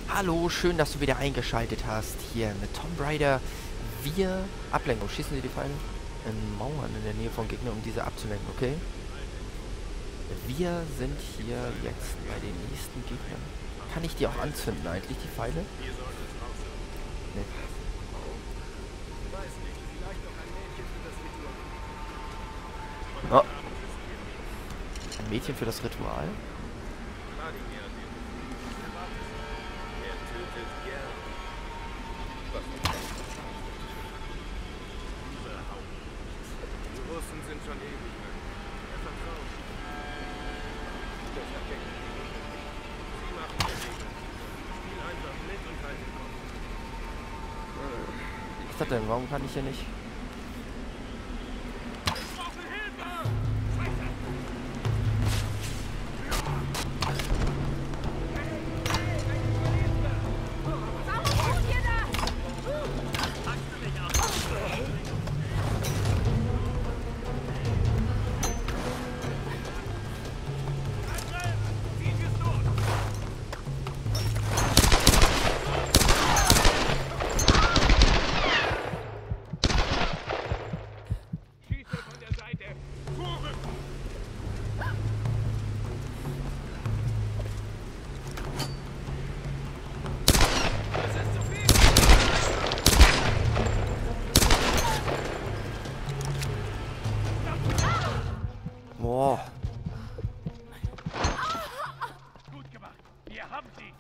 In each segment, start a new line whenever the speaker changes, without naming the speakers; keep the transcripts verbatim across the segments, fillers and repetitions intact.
Hallo, schön, dass du wieder eingeschaltet hast hier mit Tomb Raider. Wir Ablenkung. Schießen Sie die Pfeile in Mauern in der Nähe von Gegnern, um diese abzulenken, okay? Wir sind hier jetzt bei den nächsten Gegnern. Kann ich die auch anzünden eigentlich, die Pfeile? Nee. Oh. Ein Mädchen für das Ritual?
Die Russen sind schon ewig lang. Er vertraut. Das erkennt. Sie machen die Regeln. Spiel einfach mit und halt den Kopf.
Was ist das denn? Warum kann ich hier nicht? Boah.
Gut gemacht. Wir haben sie.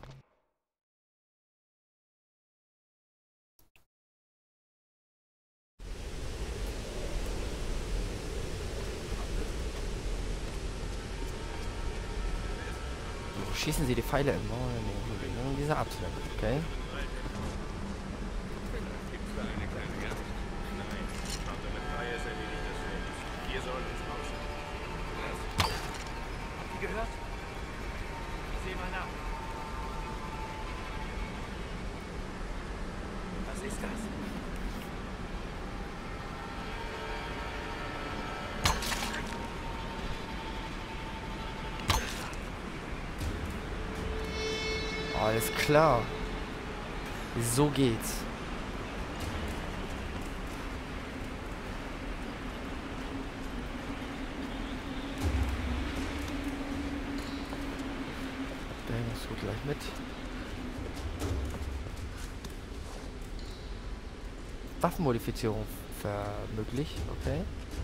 Schießen Sie die Pfeile im Mauern, um diese abzulenken, okay?
Gibt's da eine kleine Jagd? Nein. Schaut damit Freies erledigt das Feld. Wir sollen uns raus. Was? Die gehört? Seh mal nach. Was ist das?
Alles klar. So geht's. Der musst du gleich mit. Waffenmodifizierung vermöglicht, okay.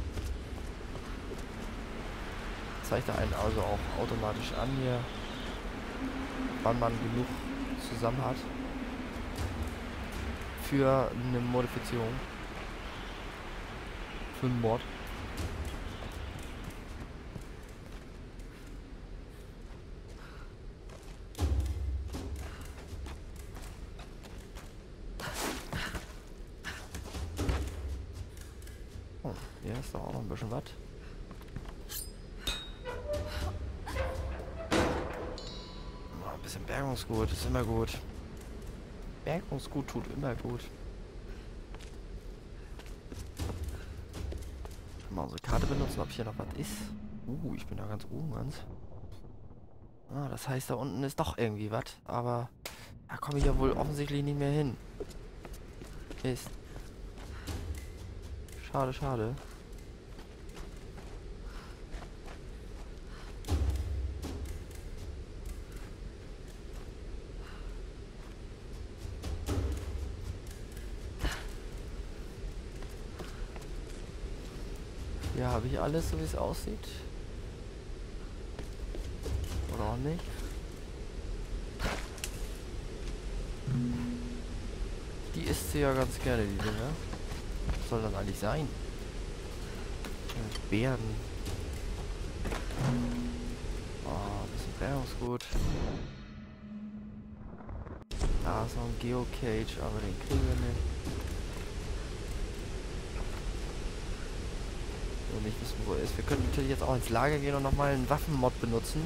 Zeigt er einen also auch automatisch an hier, wann man genug zusammen hat für eine Modifizierung, für einen Mod. Oh, hier ist doch auch noch ein bisschen was. Ein bisschen Bergungsgut ist immer gut. Bergungsgut tut immer gut. Mal unsere Karte benutzen, ob hier noch was ist. Uh, ich bin da ganz oben ganz. Ah, das heißt, da unten ist doch irgendwie was. Aber da komme ich ja wohl offensichtlich nicht mehr hin. Ist. Schade, schade. Ja, habe ich alles, so wie es aussieht? Oder auch nicht? Die isst sie ja ganz gerne, die Dinger. Was soll das eigentlich sein? Bären. Oh, ein bisschen Währungsgut. Da ist noch ein Geocage, aber den kriegen wir nicht. Nicht wissen, wo er ist. Wir könnten natürlich jetzt auch ins Lager gehen und nochmal einen Waffenmod benutzen.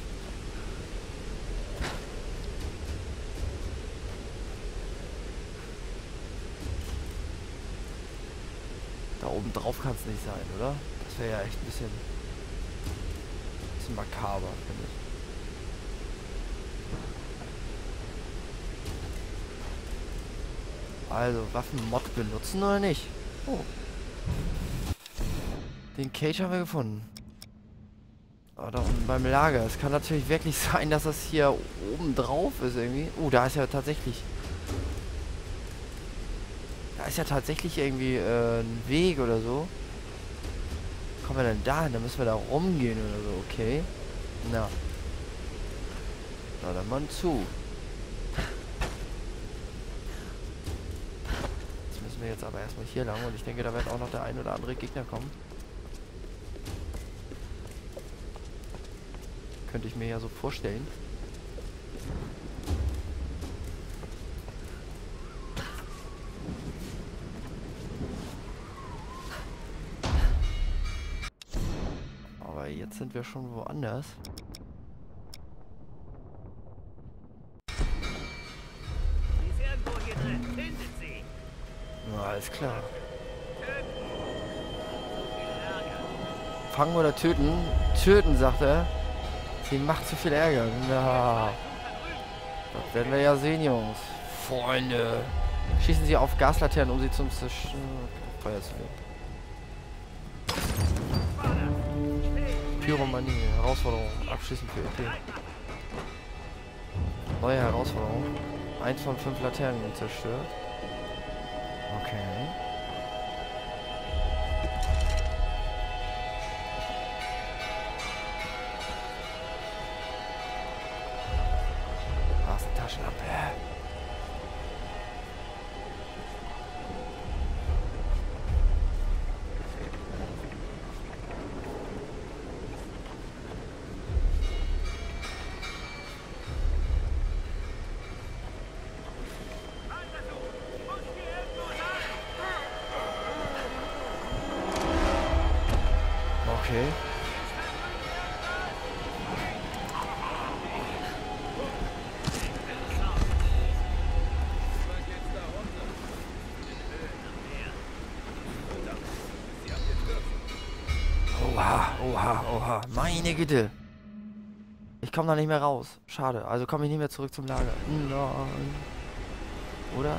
Da oben drauf kann es nicht sein, oder? Das wäre ja echt ein bisschen, bisschen makaber, finde ich. Also, Waffenmod benutzen oder nicht? Oh. Den Cage haben wir gefunden. Oh, da unten beim Lager. Es kann natürlich wirklich sein, dass das hier oben drauf ist irgendwie. Oh, da ist ja tatsächlich... Da ist ja tatsächlich irgendwie äh, ein Weg oder so. Kommen wir denn da hin? Da müssen wir da rumgehen oder so. Okay. Na. Na, dann mal zu. Jetzt müssen wir jetzt aber erstmal hier lang. Und ich denke, da wird auch noch der ein oder andere Gegner kommen. Könnte ich mir ja so vorstellen. Aber jetzt sind wir schon woanders.
Sie ist irgendwo hier drin. Findet sie.
Na, alles klar.
Töten. So viel Ärger.
Fangen oder töten? Töten, sagt er. Sie macht zu viel Ärger. Na, das werden wir ja sehen, Jungs. Freunde. Schießen Sie auf Gaslaternen, um sie zum Zersch- Feuer zu legen. Pyromanie. Herausforderung. Abschließend für E P. Neue Herausforderung. Eins von fünf Laternen zerstört. Okay. Taschenlampe. Okay. Oha, oha, oha. Meine Güte. Ich komme da nicht mehr raus. Schade. Also komme ich nicht mehr zurück zum Lager. Nein. Oder?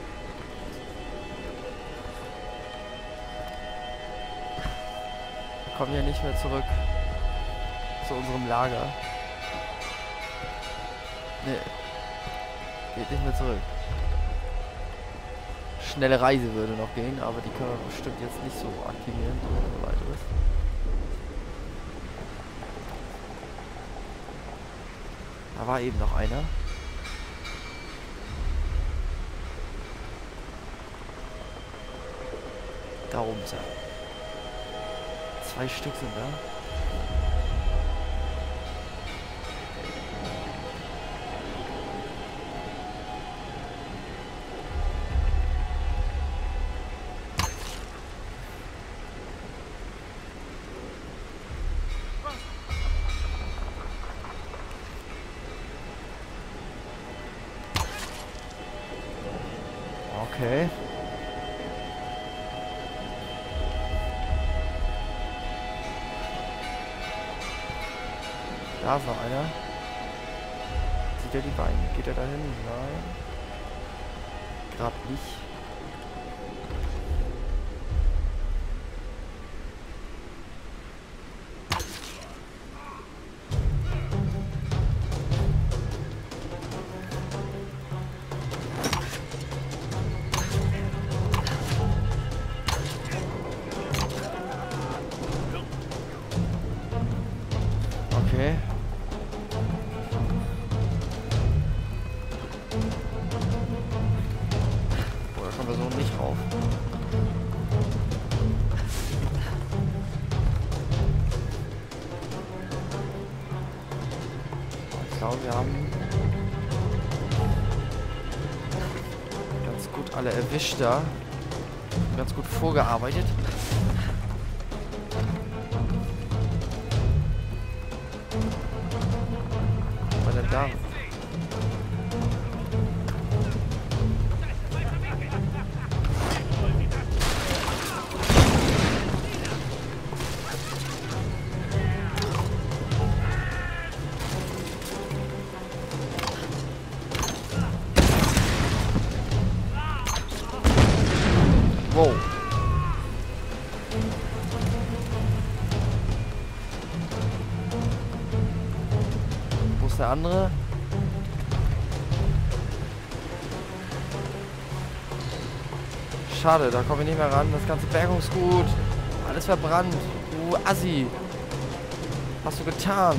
Wir kommen ja nicht mehr zurück zu unserem Lager. Nee. Geht nicht mehr zurück. Schnelle Reise würde noch gehen, aber die können wir bestimmt jetzt nicht so aktivieren. So weiteres. Da war eben noch einer. Da oben ist er. Zwei Stück sind da. Okay. Da ist noch einer. Sieht er die Beine? Geht er dahin? Nein. Gerade nicht. Okay. Oh, da kommen wir so nicht rauf. Ich glaube, wir haben ganz gut alle erwischt da. Ganz gut vorgearbeitet. Was war denn da? Wow. Wo ist der andere? Schade, da komme ich nicht mehr ran. Das ganze Bergungsgut. Alles verbrannt. Du Assi. Was hast du getan?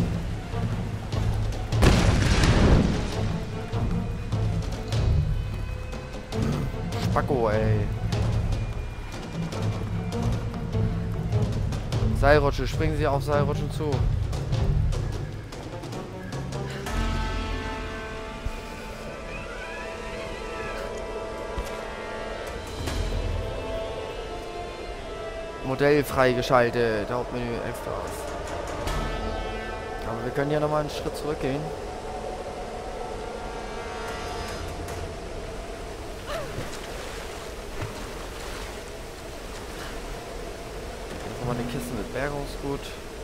Spacko, ey. Seilrutsche. Springen Sie auf Seilrutschen zu. Modell freigeschaltet. Hauptmenü Extras. Aber wir können ja nochmal einen Schritt zurückgehen. Jetzt nochmal eine Kiste mit Bergungsgut.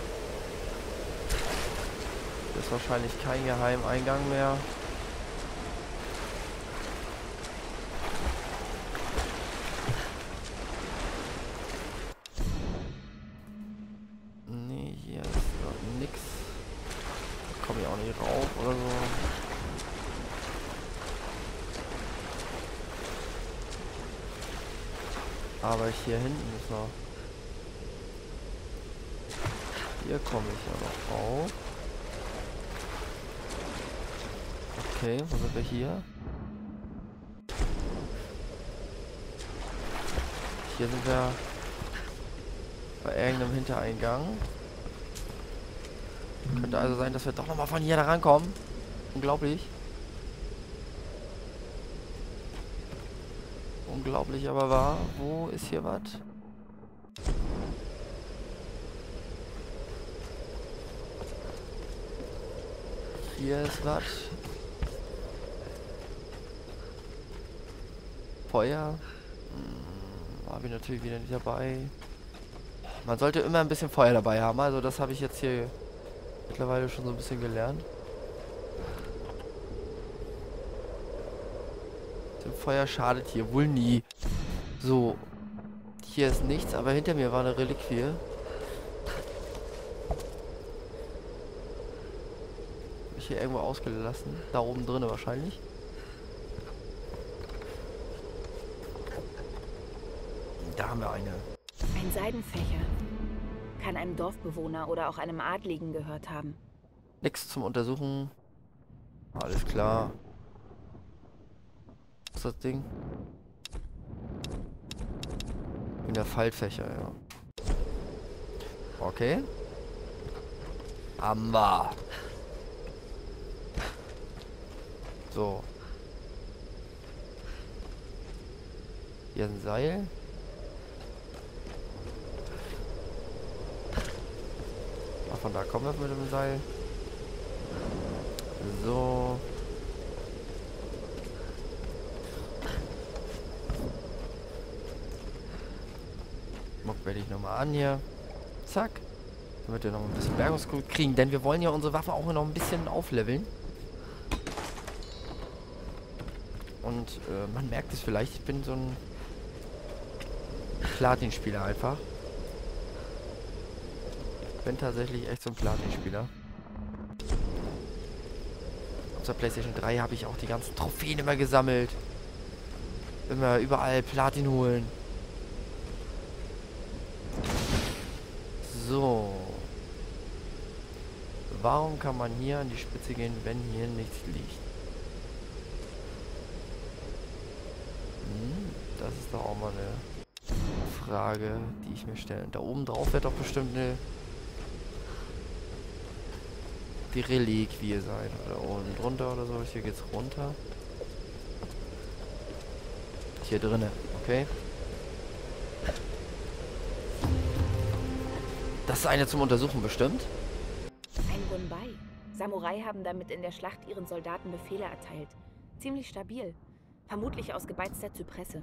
Das ist wahrscheinlich kein Geheimeingang mehr. Oder so. Aber hier hinten ist noch. Hier komme ich ja noch auf. Okay, wo sind wir hier? Hier sind wir bei irgendeinem Hintereingang. Könnte also sein, dass wir doch nochmal von hier da rankommen. Unglaublich. Unglaublich aber wahr. Wo ist hier was? Hier ist was. Feuer. Hm, habe ich natürlich wieder nicht dabei. Man sollte immer ein bisschen Feuer dabei haben. Also das habe ich jetzt hier mittlerweile schon so ein bisschen gelernt. Dem Feuer schadet hier wohl nie. So. Hier ist nichts, aber hinter mir war eine Reliquie. Hab ich hier irgendwo ausgelassen. Da oben drin wahrscheinlich. Da haben wir eine.
Ein Seidenfächer. Kann einem Dorfbewohner oder auch einem Adligen gehört haben.
Nichts zum Untersuchen. Alles klar. Was ist das Ding? In der Faltfächer, ja. Okay. Haben wir. So. Hier ein Seil. Von da kommen wir mit dem Seil. So. Mock werde ich nochmal an hier. Zack. Damit wir noch ein bisschen Bergungsgut kriegen. Denn wir wollen ja unsere Waffe auch noch ein bisschen aufleveln. Und äh, man merkt es vielleicht, ich bin so ein Platin-Spieler einfach. Ich bin tatsächlich echt so ein Platin-Spieler. Auf der PlayStation drei habe ich auch die ganzen Trophäen immer gesammelt. Immer überall Platin holen. So. Warum kann man hier an die Spitze gehen, wenn hier nichts liegt? Hm, das ist doch auch mal eine Frage, die ich mir stelle. Da oben drauf wird doch bestimmt eine die Reliquie sein. Oder unten drunter oder so. Hier geht's runter. Hier drinnen, okay. Das ist eine zum Untersuchen bestimmt.
Ein Gunbai. Samurai haben damit in der Schlacht ihren Soldaten Befehle erteilt. Ziemlich stabil. Vermutlich aus gebeizter Zypresse.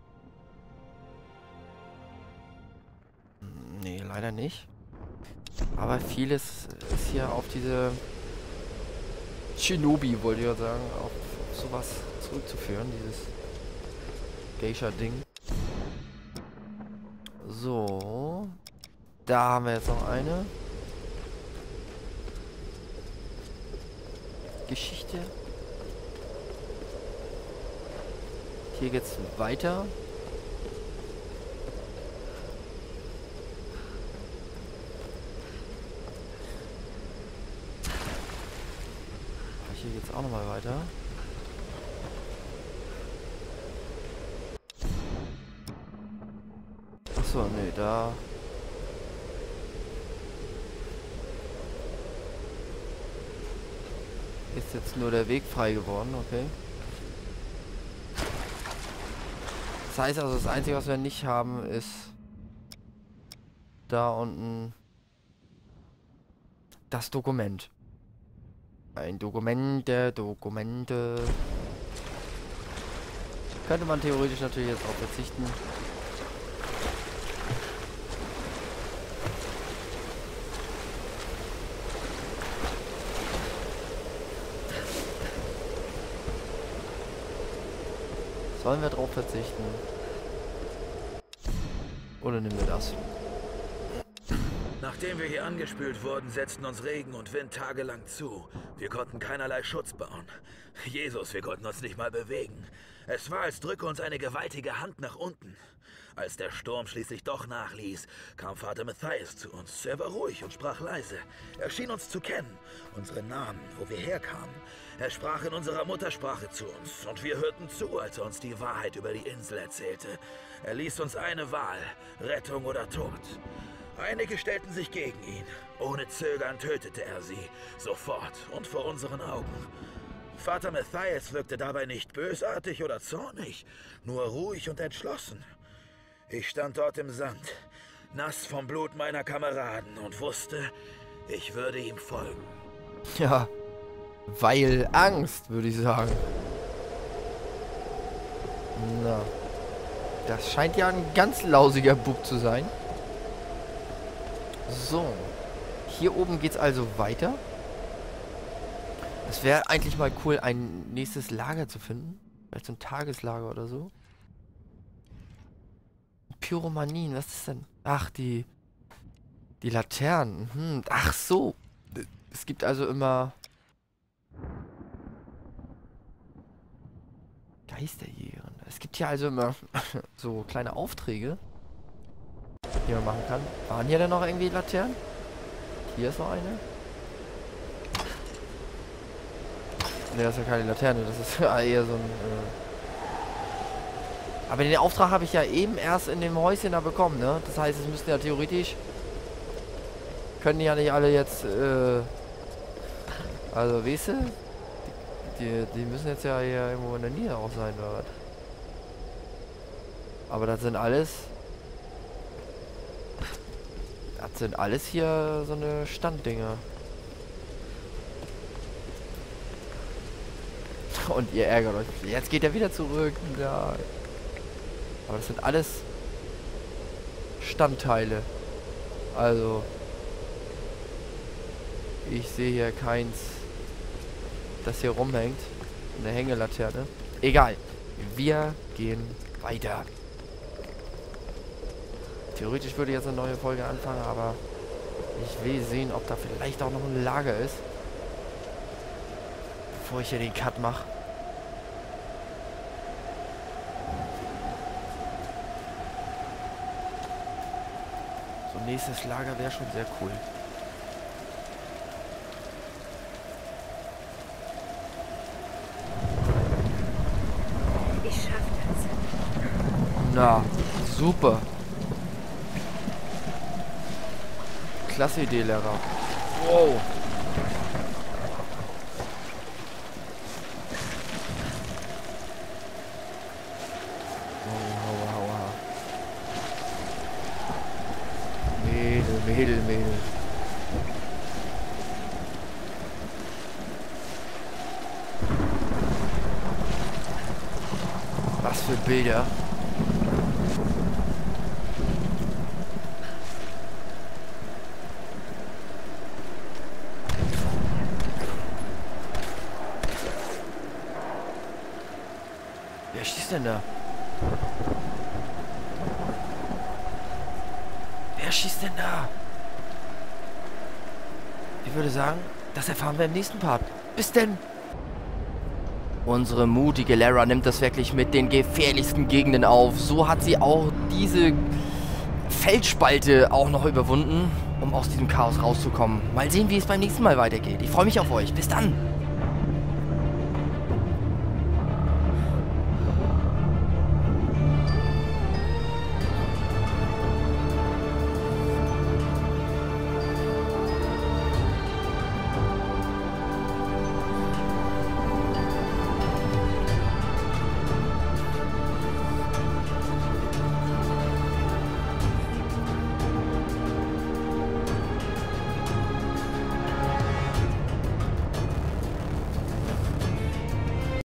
Nee, leider nicht. Aber vieles ist hier auf diese Shinobi, wollte ich ja sagen, auf, auf sowas zurückzuführen, dieses Geisha-Ding. So. Da haben wir jetzt noch eine Geschichte. Hier geht's weiter. Hier geht's auch noch mal weiter. Achso, nee, da... ist jetzt nur der Weg frei geworden, okay. Das heißt also, das Einzige, was wir nicht haben, ist da unten das Dokument. Ein Dokument der Dokumente. Könnte man theoretisch natürlich jetzt auch verzichten. Sollen wir drauf verzichten? Oder nehmen wir das?
Nachdem wir hier angespült wurden, setzten uns Regen und Wind tagelang zu. Wir konnten keinerlei Schutz bauen. Jesus, wir konnten uns nicht mal bewegen. Es war, als drücke uns eine gewaltige Hand nach unten. Als der Sturm schließlich doch nachließ, kam Vater Matthias zu uns. Er war ruhig und sprach leise. Er schien uns zu kennen, unsere Namen, wo wir herkamen. Er sprach in unserer Muttersprache zu uns und wir hörten zu, als er uns die Wahrheit über die Insel erzählte. Er ließ uns eine Wahl, Rettung oder Tod. Einige stellten sich gegen ihn. Ohne Zögern tötete er sie, sofort und vor unseren Augen. Vater Matthias wirkte dabei nicht bösartig oder zornig, nur ruhig und entschlossen. Ich stand dort im Sand, nass vom Blut meiner Kameraden und wusste, ich würde ihm folgen.
Ja, weil Angst, würde ich sagen. Na, das scheint ja ein ganz lausiger Bug zu sein. So, hier oben geht's also weiter. Es wäre eigentlich mal cool, ein nächstes Lager zu finden. Vielleicht so ein Tageslager oder so. Pyromanien, was ist denn? Ach, die... Die Laternen. Hm. Ach so. Es gibt also immer... Geisterjägerin. Es gibt hier also immer so kleine Aufträge, die man machen kann. Waren hier denn noch irgendwie Laternen? Hier ist noch eine. Ne, das ist ja keine Laterne. Das ist ja eher so ein... Äh Aber den Auftrag habe ich ja eben erst in dem Häuschen da bekommen, ne? Das heißt, es müssten ja theoretisch... Können die ja nicht alle jetzt... Äh also, weißt du? Die, die, die müssen jetzt ja hier irgendwo in der Nähe auch sein, oder was? Aber das sind alles... Das sind alles hier so eine Standdinger. Und ihr ärgert euch. Jetzt geht er wieder zurück. Ja. Aber das sind alles Standteile. Also... Ich sehe hier keins, das hier rumhängt. Eine Hängelaterne. Egal. Wir gehen weiter. Theoretisch würde jetzt eine neue Folge anfangen, aber ich will sehen, ob da vielleicht auch noch ein Lager ist. Bevor ich hier den Cut mache. So ein nächstes Lager wäre schon sehr cool.
Ich schaff das.
Na, super. Klasse Idee, Lehrer. Wow. Aua, aua, aua. Mädel, Mädel, Mädel. Was für Bilder. Wer schießt denn da? Wer schießt denn da? Ich würde sagen, das erfahren wir im nächsten Part. Bis denn! Unsere mutige Lara nimmt das wirklich mit den gefährlichsten Gegenden auf. So hat sie auch diese Felsspalte auch noch überwunden, um aus diesem Chaos rauszukommen. Mal sehen, wie es beim nächsten Mal weitergeht. Ich freue mich auf euch. Bis dann!